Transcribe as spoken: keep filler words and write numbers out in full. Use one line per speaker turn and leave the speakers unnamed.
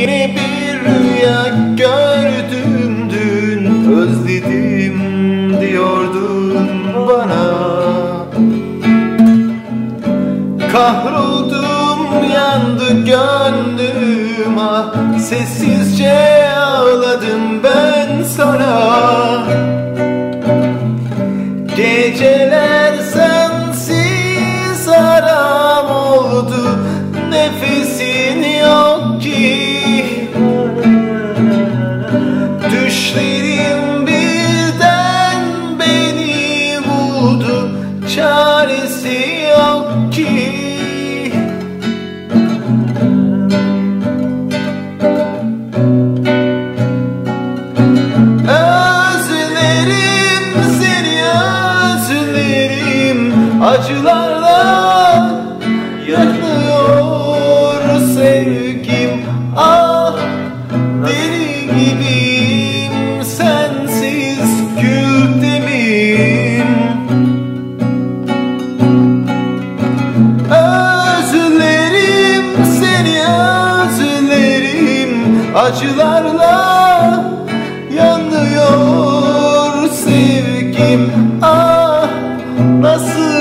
Yine bir rüya gördüm dün, özledim diyordun bana. Kahroldum, yandı gönlüm, ah sessizce ağladım ben sana. Geceler sensiz haram oldu, nefesin yok ki. Düşlerim birden beni buldu, çaresi yok ki. Özlerim seni, özlerim, acılarla yanıyor sevgim. Ah deli gibiyim, sensiz kül demeyim. Özlerim seni, özlerim, acılarla yanıyor sevgim. Ah nasıl